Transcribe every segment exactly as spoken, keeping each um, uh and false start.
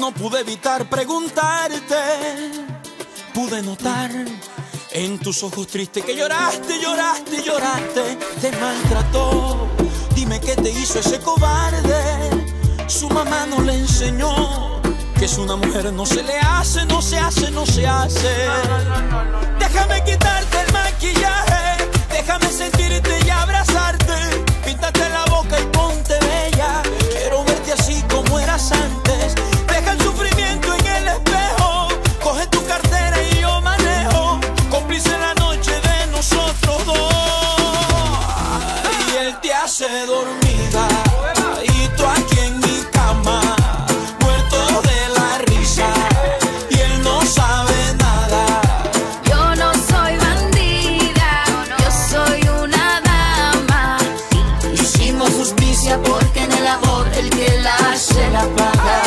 no pude evitar preguntarte. Pude notar en tus ojos tristes que lloraste, lloraste, lloraste. Te maltrató, dime qué te hizo ese cobarde. Su mamá no le enseñó que es una mujer, no se le hace, no se hace, no se hace. Déjame quitarte el maquillaje, déjame sentirte y abrazarte. Píntate la boca y ponte bella, quiero verte así como eras antes. Deja el sufrimiento en el espejo, coge tu cartera y yo manejo. Cómplice la noche de nosotros dos. Y él te hace dormida y tú aquí en mi cama, muerto de la risa, y él no sabe nada. Yo no soy bandida, yo soy una dama. Hicimos justicia porque en el amor el que la hace la paga.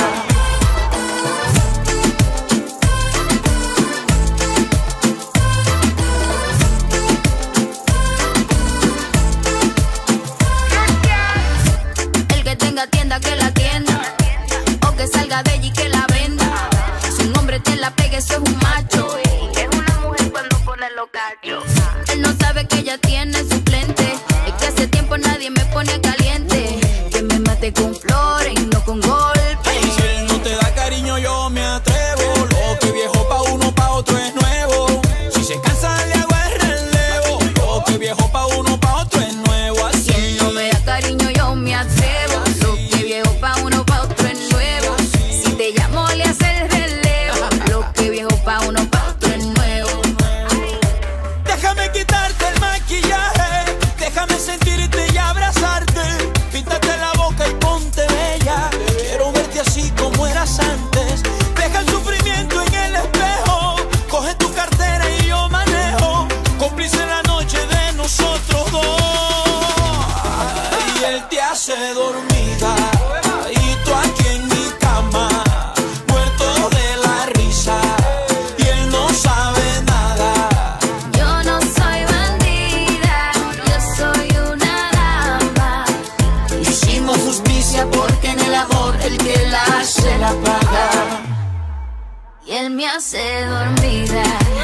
El que tenga tienda que la atienda, o que salga de allí que la venda. Si un hombre te la pega, eso es un macho. Es una mujer cuando pone los cachos. Él no sabe que ella tiene suplente. Es que hace tiempo nadie me pone caliente. Que me mate con flores y no con golpes. Si él no te da cariño yo me atrevo. Lo que viejo pa' uno, pa' otro es nuevo. Si se cansa le hago el relevo. Lo que viejo pa' uno, pa' otro es nuevo. Así Si él no me da cariño yo me atrevo. Lo que viejo pa' uno, pa' otro es nuevo. Si te llamo le hace el relevo. Lo que viejo pa' uno, pa' otro es nuevo. déjame quitarte el maquillaje, déjame sentirte y abrazarte. Píntate la boca y ponte bella, quiero verte así como eras antes. Deja el sufrimiento en el espejo, coge tu cartera y yo manejo. Cómplice la noche de nosotros dos. Y él te hace dormida y tú aquí en mi cama, muerto de la risa, y él no sabe nada. Yo no soy bandida, yo soy una dama. Hicimos justicia porque en el amor el que la hace la paga. Y él me hace dormida.